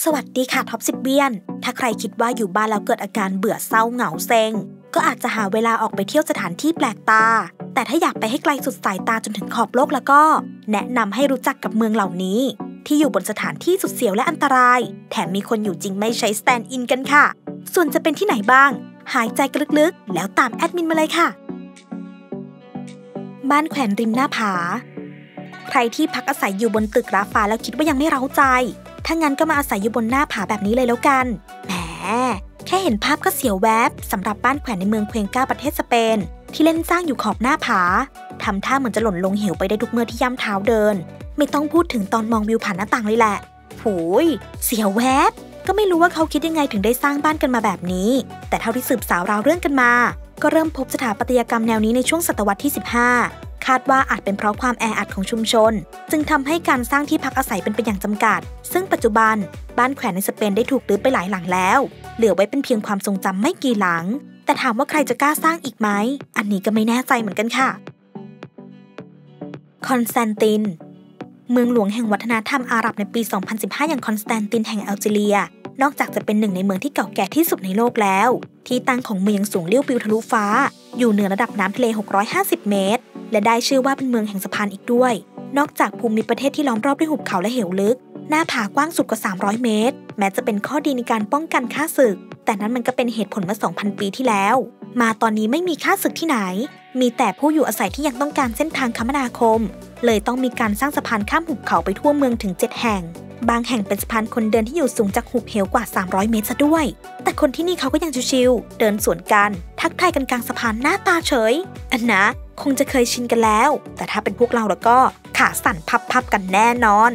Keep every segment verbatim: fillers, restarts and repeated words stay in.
สวัสดีค่ะท็อปสิบเบียนถ้าใครคิดว่าอยู่บ้านแล้วเกิดอาการเบื่อเศร้าเหงาเซ็งก็อาจจะหาเวลาออกไปเที่ยวสถานที่แปลกตาแต่ถ้าอยากไปให้ไกลสุดสายตาจนถึงขอบโลกแล้วก็แนะนำให้รู้จักกับเมืองเหล่านี้ที่อยู่บนสถานที่สุดเสียวและอันตรายแถมมีคนอยู่จริงไม่ใช้สแตนด์อินกันค่ะส่วนจะเป็นที่ไหนบ้างหายใจลึกๆแล้วตามแอดมินมาเลยค่ะบ้านแขวนริมหน้าผาใครที่พักอาศัยอยู่บนตึกราฟ้าแล้วคิดว่ายังไม่เร้าใจถ้างั้นก็มาอาศัยอยู่บนหน้าผาแบบนี้เลยแล้วกันแหมแค่เห็นภาพก็เสียวแวบสำหรับบ้านแขวนในเมืองเควนกาประเทศสเปนที่เล่นสร้างอยู่ขอบหน้าผาทำท่าเหมือนจะหล่นลงเหวไปได้ทุกเมื่อที่ย่ำเท้าเดินไม่ต้องพูดถึงตอนมองวิวผ่านหน้าต่างเลยแหละโหยเสียวแวบก็ไม่รู้ว่าเขาคิดยังไงถึงได้สร้างบ้านกันมาแบบนี้แต่เท่าที่สืบสาวราวเรื่องกันมาก็เริ่มพบสถาปัตยกรรมแนวนี้ในช่วงศตวรรษที่สิบห้าคาดว่าอาจเป็นเพราะความแออัดของชุมชนจึงทำให้การสร้างที่พักอาศัยเป็นไปอย่างจำกัดซึ่งปัจจุบันบ้านแขวนในสเปนได้ถูกรื้อไปหลายหลังแล้วเหลือไว้เป็นเพียงความทรงจำไม่กี่หลังแต่ถามว่าใครจะกล้าสร้างอีกไหมอันนี้ก็ไม่แน่ใจเหมือนกันค่ะคอนสแตนตินเมืองหลวงแห่งวัฒนธรรมอาหรับในปี สองพันสิบห้า อย่างคอนสแตนตินแห่งอัลจีเรียนอกจากจะเป็นหนึ่งในเมืองที่เก่าแก่ที่สุดในโลกแล้วที่ตั้งของเมืองสูงเลี้ยวปิวทะลุฟ้าอยู่เหนือระดับน้ำทะเลหกร้อยห้าสิบเมตรและได้ชื่อว่าเป็นเมืองแห่งสะพานอีกด้วยนอกจากภูมิประเทศที่ล้อมรอบด้วยหุบเขาและเหวลึกหน้าผากว้างสุดกว่าสามร้อยเมตรแม้จะเป็นข้อดีในการป้องกันฆ่าศึกแต่นั้นมันก็เป็นเหตุผลเมื่อ สองพัน ปีที่แล้วมาตอนนี้ไม่มีฆ่าศึกที่ไหนมีแต่ผู้อยู่อาศัยที่ยังต้องการเส้นทางคมนาคมเลยต้องมีการสร้างสะพานข้ามหุบเขาไปทั่วเมืองถึงเจ็ดแห่งบางแห่งเป็นสะพานคนเดินที่อยู่สูงจากหุบเหวกว่าสามร้อยเมตรซะด้วยแต่คนที่นี่เขาก็ยังชิวๆเดินสวนกันทักทายกันกลางสะพานหน้าตาเฉยอันนะคงจะเคยชินกันแล้วแต่ถ้าเป็นพวกเราแล้วก็ขาสั่นพับๆกันแน่นอน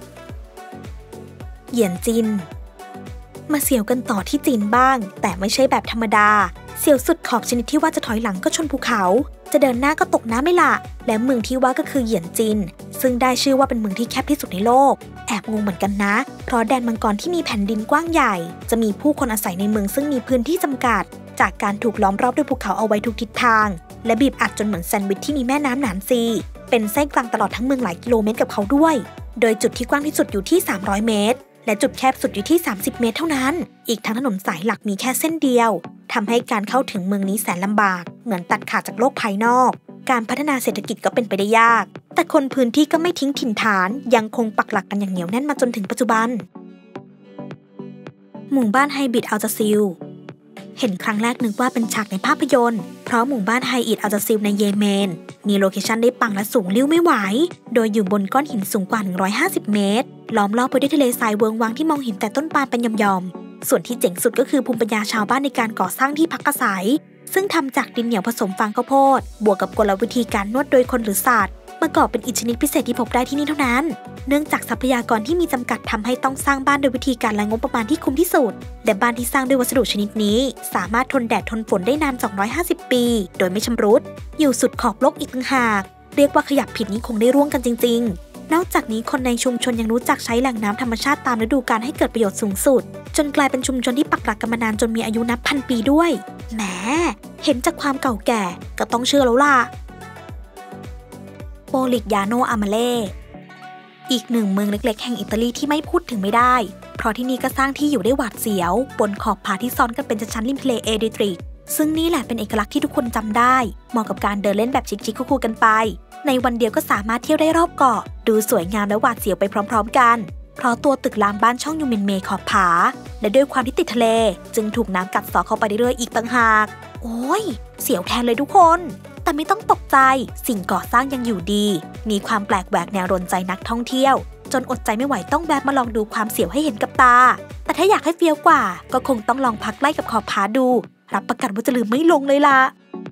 เหยียนจินมาเสียวกันต่อที่จีนบ้างแต่ไม่ใช่แบบธรรมดาเสียวสุดขอบชนิดที่ว่าจะถอยหลังก็ชนภูเขาจะเดินหน้าก็ตกน้ำไม่ละและเมืองที่ว่าก็คือเหยียนจินซึ่งได้ชื่อว่าเป็นเมืองที่แคบที่สุดในโลกแอบงงเหมือนกันนะเพราะแดนมังกรที่มีแผ่นดินกว้างใหญ่จะมีผู้คนอาศัยในเมืองซึ่งมีพื้นที่จำกัดจากการถูกล้อมรอบด้วยภูเขาเอาไว้ทุกทิศทางและบีบอัดจนเหมือนแซนด์วิชที่มีแม่น้ำหนานซีเป็นเส้นกลางตลอดทั้งเมืองหลายกิโลเมตรกับเขาด้วยโดยจุดที่กว้างที่สุดอยู่ที่สามร้อยเมตรและจุดแคบสุดอยู่ที่สามสิบเมตรเท่านั้นอีกทั้งถนนสายหลักมีแค่เส้นเดียวทำให้การเข้าถึงเมืองนี้แสนลำบากเหมือนตัดขาดจากโลกภายนอกการพัฒนาเศรษฐกิจก็เป็นไปได้ยากแต่คนพื้นที่ก็ไม่ทิ้งถิ่นฐานยังคงปักหลักกันอย่างเหนียวแน่นมาจนถึงปัจจุบันหมู่บ้านไฮบิดอัลจาซิลเห็นครั้งแรกนึกว่าเป็นฉากในภาพยนตร์เพราะหมู่บ้านไฮอิดอัลจาซิลในเยเมนมีโลเคชั่นได้ปังและสูงลิ้วไม่ไหวโดยอยู่บนก้อนหินสูงกว่าหนึ่งร้อยห้าสิบเมตรล้อมรอบไปด้วยทะเลทรายเวิงว้างที่มองเห็นแต่ต้นปาล์มเป็นยอมๆส่วนที่เจ๋งสุดก็คือภูมิปัญญาชาวบ้านในการก่อสร้างที่พักอาศัยซึ่งทำจากดินเหนียวผสมฟางข้าวโพดบวกกับกลวิธีการนวดโดยคนหรือสัตว์ประกอบเป็นอิฐชนิดพิเศษที่พบได้ที่นี่เท่านั้นเนื่องจากทรัพยากรที่มีจำกัดทำให้ต้องสร้างบ้านโดยวิธีการและงบประมาณที่คุ้มที่สุดและบ้านที่สร้างด้วยวัสดุชนิดนี้สามารถทนแดดทนฝนได้นานสองร้อยห้าสิบปีโดยไม่ชำรุดอยู่สุดขอบโลกอีกต่างหากเรียกว่าขยับผิดนี้คงได้ร่วงกันจริงๆนอกจากนี้คนในชุมชนยังรู้จักใช้แหล่งน้ำธรรมชาติตามฤดูกาลให้เกิดประโยชน์สูงสุดจนกลายเป็นชุมชนที่ปักหลักกันมานานจนมีอายุนับพันปีด้วยแหมเห็นจากความเก่าแก่ก็ต้องเชื่อแล้วล่ะโปลิกยาโนอามาเล่อีกหนึ่งเมืองเล็กๆแห่งอิตาลีที่ไม่พูดถึงไม่ได้เพราะที่นี่ก็สร้างที่อยู่ได้หวาดเสียวบนขอบผาที่ซ้อนกันเป็นชั้นริมทะเลเอดิตริกซึ่งนี่แหละเป็นเอกลักษณ์ที่ทุกคนจำได้เหมาะกับการเดินเล่นแบบชิคๆคู่ๆกันไปในวันเดียวก็สามารถเที่ยวได้รอบเกาะดูสวยงามและหวาดเสียวไปพร้อมๆกันเพราะตัวตึกรามบ้านช่องยูเมนเมขอบผาและด้วยความที่ติดทะเลจึงถูกน้ำกัดเซาะเข้าไปเรื่อยๆอีกต่างหากโอ้ยเสียวแทนเลยทุกคนแต่ไม่ต้องตกใจสิ่งก่อสร้างยังอยู่ดีมีความแปลกแหวกแนวรนใจนักท่องเที่ยวจนอดใจไม่ไหวต้องแวะมาลองดูความเสียวให้เห็นกับตาแต่ถ้าอยากให้เฟี้ยวกว่าก็คงต้องลองพักใกล้กับขอบผาดูรับประกันว่าจะลืมไม่ลงเลยล่ะ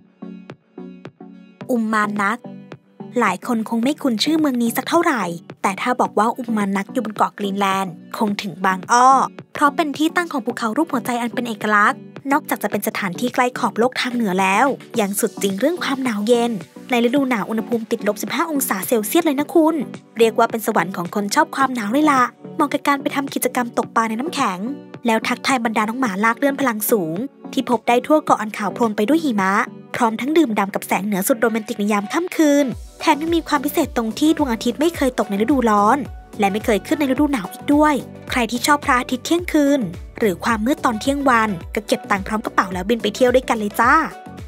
อุมมานนักหลายคนคงไม่คุ้นชื่อเมืองนี้สักเท่าไหร่แต่ถ้าบอกว่าอุมมานนักอยู่บนเกาะกรีนแลนด์คงถึงบางอ้อเพราะเป็นที่ตั้งของภูเขารูปหัวใจอันเป็นเอกลักษณ์นอกจากจะเป็นสถานที่ใกล้ขอบโลกทางเหนือแล้วยังสุดจริงเรื่องความหนาวเย็นในฤดูหนาวอุณหภูมิติดลบสิบห้าองศาเซลเซียสเลยนะคุณเรียกว่าเป็นสวรรค์ของคนชอบความหนาวเลยล่ะเหมาะกับการไปทำกิจกรรมตกปลาในน้ำแข็งแล้วทักทายบรรดาน้องหมาลากเลื่อนพลังสูงที่พบได้ทั่วเกาะอันขาวโพลนไปด้วยหิมะพร้อมทั้งดื่มด่ำกับแสงเหนือสุดโรแมนติกในยามค่ำคืนแถมยังมีความพิเศษตรงที่ดวงอาทิตย์ไม่เคยตกในฤดูร้อนและไม่เคยขึ้นในฤดูหนาวอีกด้วยใครที่ชอบพระอาทิตย์เที่ยงคืนหรือความมืดตอนเที่ยงวันก็เก็บตังค์พร้อมกระเป๋าแล้วบินไปเที่ยวด้วยกันเลยจ้า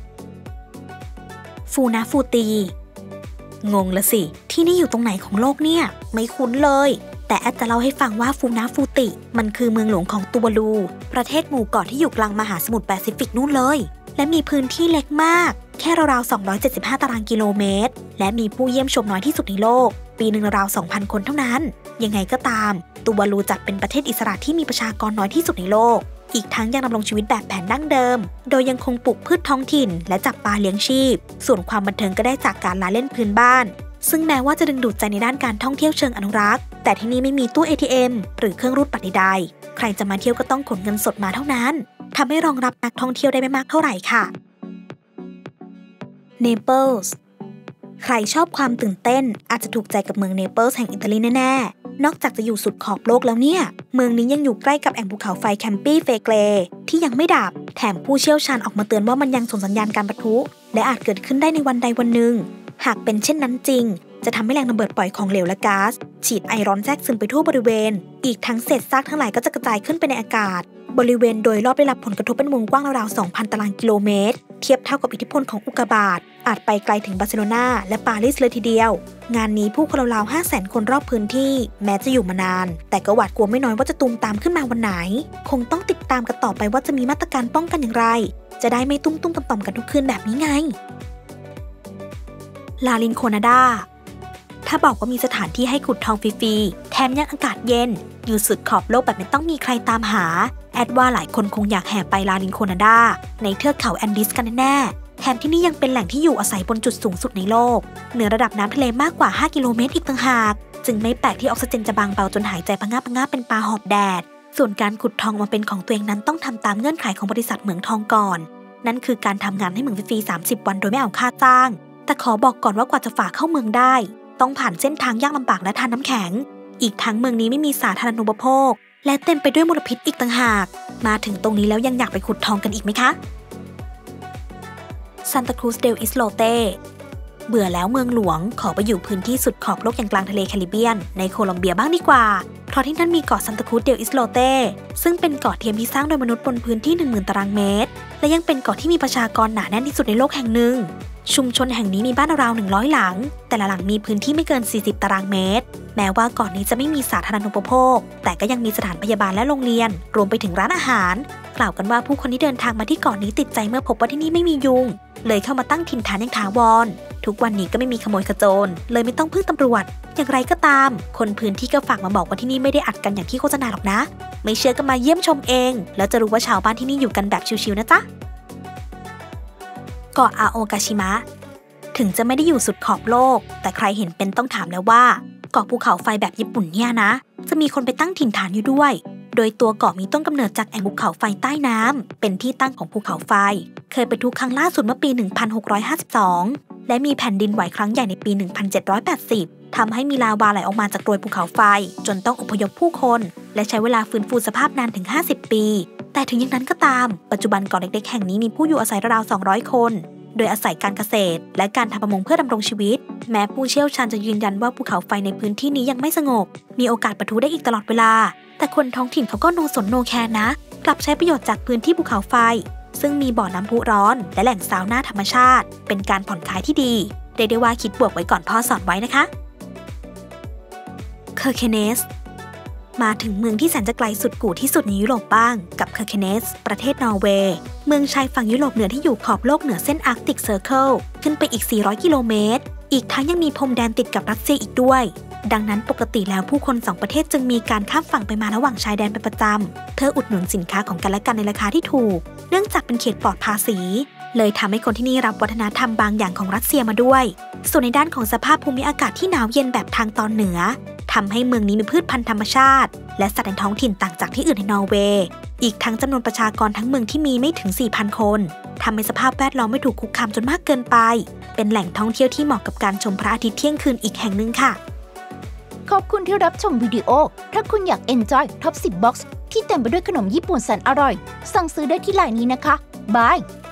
ฟูนาฟูตีงงละสิที่นี่อยู่ตรงไหนของโลกเนี่ยไม่คุ้นเลยแต่แอดจะเล่าให้ฟังว่าฟูนาฟูติมันคือเมืองหลวงของตูวาลูประเทศหมู่เกาะที่อยู่กลางมหาสมุทรแปซิฟิกนู่นเลยและมีพื้นที่เล็กมากแค่ราวๆสองร้อยเจ็ดสิบห้าตารางกิโลเมตรและมีผู้เยี่ยมชมน้อยที่สุดในโลกปีหนึ่งราวๆ สองพัน คนเท่านั้นยังไงก็ตามตูวาลูจัดเป็นประเทศอิสระที่มีประชากรน้อยที่สุดในโลกอีกทั้งยังดำรงชีวิตแบบแผนดั้งเดิมโดยยังคงปลูกพืชท้องถิ่นและจับปลาเลี้ยงชีพส่วนความบันเทิงก็ได้จากการลาเล่นพื้นบ้านซึ่งแม้ว่าจะดึงดูดใจในด้านการท่องเที่ยวเชิงอนุรักษ์แต่ที่นี่ไม่มีตู้ เอ ที เอ็ม หรือเครื่องรูดบัตรใดๆใครจะมาเที่ยวก็ต้องขนเงินสดมาเท่านั้นทำให้รองรับนักท่องเที่ยวได้ไม่มากเท่าไหร่ค่ะเนเปิลส์ใครชอบความตื่นเต้นอาจจะถูกใจกับเมืองเนเปิลส์แห่งอิตาลีแน่ๆนอกจากจะอยู่สุดขอบโลกแล้วเนี่ยเมืองนี้ยังอยู่ใกล้กับแอ่งภูเขาไฟแคมปี้เฟเกรที่ยังไม่ดับแถมผู้เชี่ยวชาญออกมาเตือนว่ามันยังส่งสัญญาณการปะทุและอาจเกิดขึ้นได้ในวันใดวันหนึ่งหากเป็นเช่นนั้นจริงจะทำให้แรงระเบิดปล่อยของเหลวและก๊าซฉีดไอร้อนแทรกซึมไปทั่วบริเวณอีกทั้งเศษซากทั้งหลายก็จะกระจายขึ้นไปในอากาศบริเวณโดยรอบได้รับผลกระทบเป็นวงกว้างราวๆ สองพัน ตารางกิโลเมตรเทียบเท่ากับอิทธิพลของอุกกาบาตอาจไปไกลถึงบาร์เซโลนาและปารีสเลยทีเดียวงานนี้ผู้คนราวๆ ห้าแสน คนรอบพื้นที่แม้จะอยู่มานานแต่ก็หวาดกลัวไม่น้อยว่าจะตูมตามขึ้นมาวันไหนคงต้องติดตามกันต่อไปว่าจะมีมาตรการป้องกันอย่างไรจะได้ไม่ตุ้มตุ้มต่อมๆกันทุกคืนแบบนี้ไงลาลินโคนาดาถ้าบอกว่ามีสถานที่ให้ขุดทองฟรีๆแถมยังอากาศเย็นอยู่สุดขอบโลกแบบไม่ต้องมีใครตามหาแอดว่าหลายคนคงอยากแห่ไปลาลินโคนาดาในเทือกเขาแอนดีสกันแน่ๆแถมที่นี่ยังเป็นแหล่งที่อยู่อาศัยบนจุดสูงสุดในโลกเหนือระดับน้ำทะเลมากกว่าห้ากิโลเมตรอีกต่างหากจึงไม่แปลกที่ออกซิเจนจะบางเบาจนหายใจพะงาบพะงาบเป็นปลาหอบแดดส่วนการขุดทองมาเป็นของตัวเองนั้นต้องทำตามเงื่อนไขของบริษัทเหมืองทองก่อนนั่นคือการทำงานให้เหมืองฟรีๆสามสิบวันโดยไม่เอาค่าจ้างแต่ขอบอกก่อนว่ากว่าจะฝ่าเข้าเมืองได้ต้องผ่านเส้นทางยากลำบากและทานน้ำแข็งอีกทั้งเมืองนี้ไม่มีสาธารณูปโภคและเต็มไปด้วยมลพิษอีกต่างหากมาถึงตรงนี้แล้วยังอยากไปขุดทองกันอีกไหมคะซานตาครูซเดลอิสโลเตเบื่อแล้วเมืองหลวงขอไปอยู่พื้นที่สุดขอบโลกอย่างกลางทะเลแคริบเบียนในโคลอมเบียบ้างดีกว่าเพราะที่นั่นมีเกาะซานตาครูซเดลอิสโลเตซึ่งเป็นเกาะเทียมที่สร้างโดยมนุษย์บนพื้นที่ หนึ่งหมื่น ตารางเมตรและยังเป็นเกาะที่มีประชากรหนาแน่นที่สุดในโลกแห่งหนึ่งชุมชนแห่งนี้มีบ้านราวๆหนึ่งร้อยหลังแต่ละหลังมีพื้นที่ไม่เกินสี่สิบตารางเมตรแม้ว่าเกาะนี้จะไม่มีสาธารณูปโภคแต่ก็ยังมีสถานพยาบาลและโรงเรียนรวมไปถึงร้านอาหารกล่าวกันว่าผู้คนที่เดินทางมาที่เกาะนี้ติดใจเมื่อพบว่าที่นี่ไม่มียุงเลยเข้ามาตั้งถิ่นฐานอย่างถาวรทุกวันนี้ก็ไม่มีขโมยขโจรเลยไม่ต้องพึ่งตำรวจอย่างไรก็ตามคนพื้นที่ก็ฝากมาบอกว่าที่นี่ไม่ได้อัดกันอย่างที่โฆษณาหรอกนะไม่เชื่อก็มาเยี่ยมชมเองแล้วจะรู้ว่าชาวบ้านที่นี่อยู่กันแบบชิวๆนะจ๊ะเกาะอาโอกาชิมะถึงจะไม่ได้อยู่สุดขอบโลกแต่ใครเห็นเป็นต้องถามแล้วว่าเกาะภูเขาไฟแบบญี่ปุ่นเนี่ยนะจะมีคนไปตั้งถิ่นฐานอยู่ด้วยโดยตัวเกาะมีต้นกำเนิดจากแอ่งภูเขาไฟใต้น้ำเป็นที่ตั้งของภูเขาไฟเคยปะทุครั้งล่าสุดเมื่อปี หนึ่งพันหกร้อยห้าสิบสอง และมีแผ่นดินไหวครั้งใหญ่ในปี หนึ่งพันเจ็ดร้อยแปดสิบ ทำให้มีลาวาไหลออกมาจากโดยภูเขาไฟจนต้องอพยพผู้คนและใช้เวลาฟื้นฟูสภาพนานถึงห้าสิบปีแต่ถึงอย่างนั้นก็ตามปัจจุบันเกาะเล็กๆแห่งนี้มีผู้อยู่อาศัยราวๆสองร้อยคนโดยอาศัยการเกษตรและการทำประมงเพื่อดำรงชีวิตแม้ผู้เชี่ยวชาญจะยืนยันว่าภูเขาไฟในพื้นที่นี้ยังไม่สงบมีโอกาสปะทุได้อีกตลอดเวลาแต่คนท้องถิ่นเขาก็โนสนโนแคร์นะกลับใช้ประโยชน์จากพื้นที่ภูเขาไฟซึ่งมีบ่อน้ำพุร้อนและแหล่งซาวน่าธรรมชาติเป็นการผ่อนคลายที่ดีเรียกได้ว่าคิดบวกไว้ก่อนพ่อสอนไว้นะคะเคอร์เคเนสมาถึงเมืองที่แสนจะไกลสุดกู่ที่สุดในยุโรปบ้างกับเคอร์เคเนสประเทศนอร์เวย์เมืองชายฝั่งยุโรปเหนือที่อยู่ขอบโลกเหนือเส้นอาร์กติกเซอร์เคิลขึ้นไปอีกสี่ร้อยกิโลเมตรอีกทั้งยังมีพรมแดนติดกับรัสเซียอีกด้วยดังนั้นปกติแล้วผู้คนสองประเทศจึงมีการข้ามฝั่งไปมาระหว่างชายแดนเป็นประจำเพื่ออุดหนุนสินค้าของกันและกันในราคาที่ถูกเนื่องจากเป็นเขตปลอดภาษีเลยทำให้คนที่นี่รับวัฒนธรรมบางอย่างของรัสเซียมาด้วยส่วนในด้านของสภาพภูมิอากาศที่หนาวเย็นแบบทางตอนเหนือทำให้เมืองนี้มีพืชพันธุ์ธรรมชาติและสัตว์ในท้องถิ่นต่างจากที่อื่นในนอร์เวย์อีกทั้งจำนวนประชากรทั้งเมืองที่มีไม่ถึง สี่พัน คนทำให้สภาพแวดล้อมไม่ถูกคุกคามจนมากเกินไปเป็นแหล่งท่องเที่ยวที่เหมาะกับการชมพระอาทิตย์เที่ยงคืนอีกแห่งหนึ่งค่ะขอบคุณที่รับชมวิดีโอถ้าคุณอยาก Enjoy ท็อป สิบ บ็อกซ์ ที่เต็มไปด้วยขนมญี่ปุ่นแสนอร่อยสั่งซื้อได้ที่ไลน์นี้นะคะบาย